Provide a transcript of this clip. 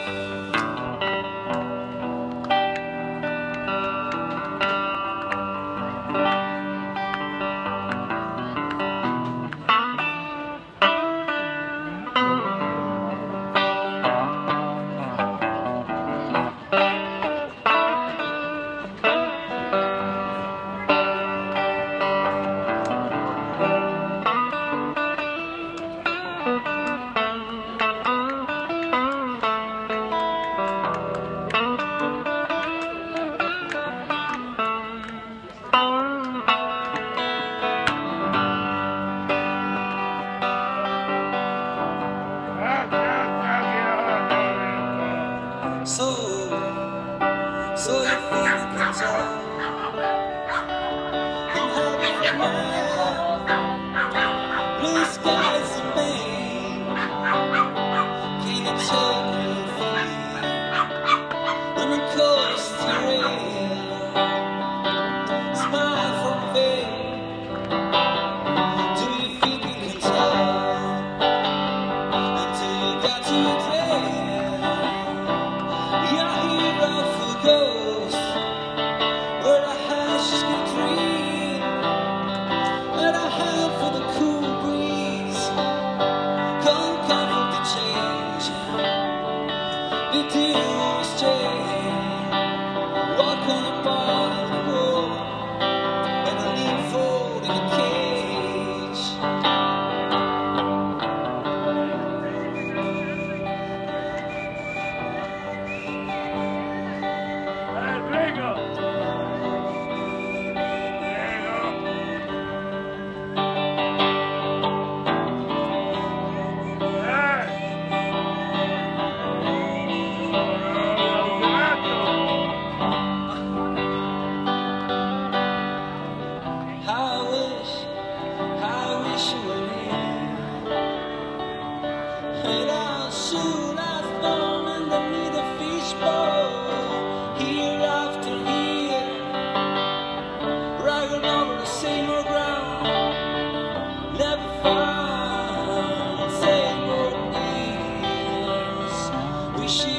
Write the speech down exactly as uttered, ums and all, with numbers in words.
So, so you feel the control. I'm happy for now. Blue skies and rain. Can you take me on the coast to rain? Smile from fame. Do you think you can tell? Until you got to tell. Ghost, where the hashes can dream, and I have for the cool breeze. Come comfort the change, the deal is change. Walk on the bottom of the road, and I leave fold in the cage. And I'll soon have gone underneath a fishbowl, year after year, riding over the same old ground, never found same old news. We